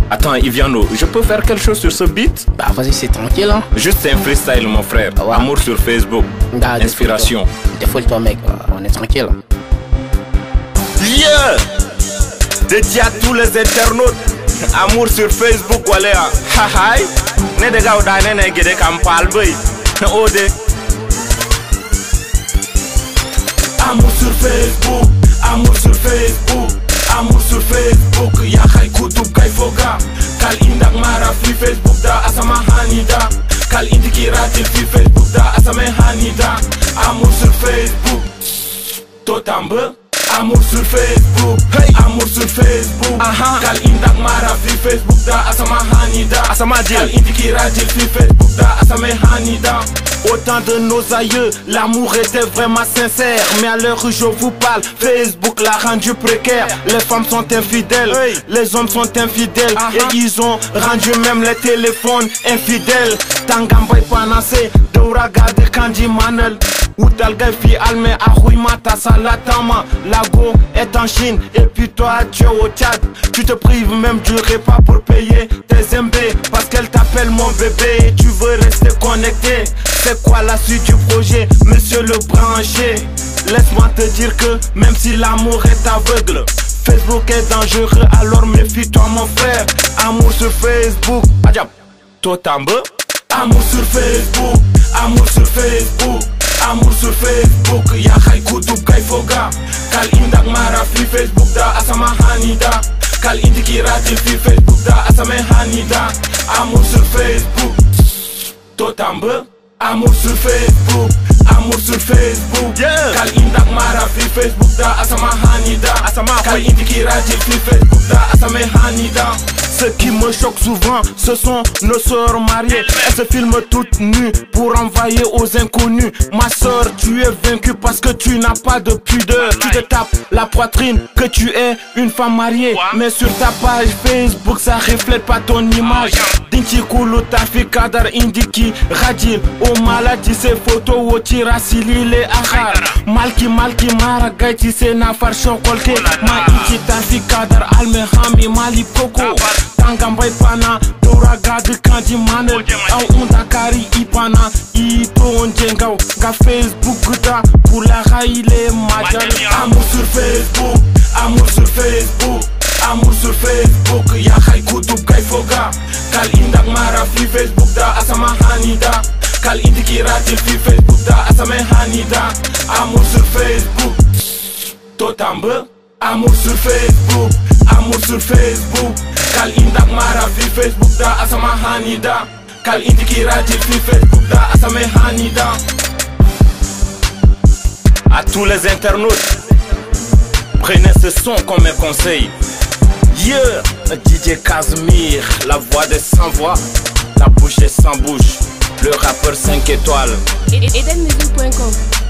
Attends, Iviano, je peux faire quelque chose sur ce beat? Bah vas-y, c'est tranquille hein. Juste un freestyle mon frère. Ouais. Amour sur Facebook. Bah, Inspiration. Défoule-toi mec, on est tranquille. Yeah! Dédié à tous les internautes. Amour sur Facebook, wale ya. Hahay. Ne de gao da ne gede kam palbay. Ode. Amour sur Facebook. Amour sur Facebook. Amour sur Facebook. Ya khay kutub kay foga. Kal indak mara fi Facebook da asama hanida. Kal indikiratil fi Facebook da asama hanida. Amour sur Facebook. Totambe. Amour sur Facebook, hey. Amour sur Facebook. Kal indak mara fi Facebook da asama hanida. Kal indikiratil fi Facebook da asama hanida. Au temps de nos aïeux, l'amour était vraiment sincère. Mais à l'heure où je vous parle, Facebook l'a rendu précaire. Les femmes sont infidèles, hey. Les hommes sont infidèles, et ils ont rendu même les téléphones infidèles. Tangamboy panase, Douraga de Kandi Manel. Outalga fi alme ahui mata salatama. Lago est en Chine, et puis toi tu es au Tchad. Tu te prives même du repas pour payer tes MB. Parce qu'elle t'appelle mon bébé et tu veux rester connecté. C'est quoi la suite du projet, monsieur le branché? Laisse-moi te dire que même si l'amour est aveugle, Facebook est dangereux, alors méfie-toi mon frère. Amour sur Facebook, Adjab, Totambe. Amour sur Facebook, amour sur Facebook. Amour sur Facebook, ya khay kutub kay foga. Kal indak mara fi Facebook da asama hanida. Kal indikiratil fi Facebook da asama hanida. Amour sur Facebook, Totambe. Amour sur Facebook, amour sur Facebook. Kal indak mara fi Facebook da asama hanida. Kal indikiratil fi Facebook da asama hanida. Ce qui me choque souvent, ce sont nos sœurs mariées. Elles se filment toutes nues pour envoyer aux inconnus. Ma sœur, tu es vaincue parce que tu n'as pas de pudeur. Tu te tapes la poitrine que tu es une femme mariée. Mais sur ta page Facebook, ça reflète pas ton image. Dinti kulu tafi kadar indiki radil. O malati se photo o tira silile akhar. Malki mara gaiti se nafar shokolke. Ma iki tafi kadar alme hami mali poko. Tangamboy pana, Douraga de Kandi Manel. Au undakari ipana, ito onjengao. Ga Facebook da, pour la raile majal. Amour sur Facebook, amour sur Facebook. Amour sur Facebook, ya khay kutub kay foga. Kal indak mara fi Facebook da asama hanida. Kal indikiratil fi Facebook da asama hanida. Amour sur Facebook, Totambe. Amour sur Facebook, amour sur Facebook. Kal indak mara fi Facebook da asama hanida. Kal indikiratil fi Facebook da asama hanida. À tous les internautes, prenez ce son comme un conseil. Yeah, DJ Casimir, la voix des sans voix, la bouche des sans bouche, le rappeur 5 étoiles. Edenmusic.com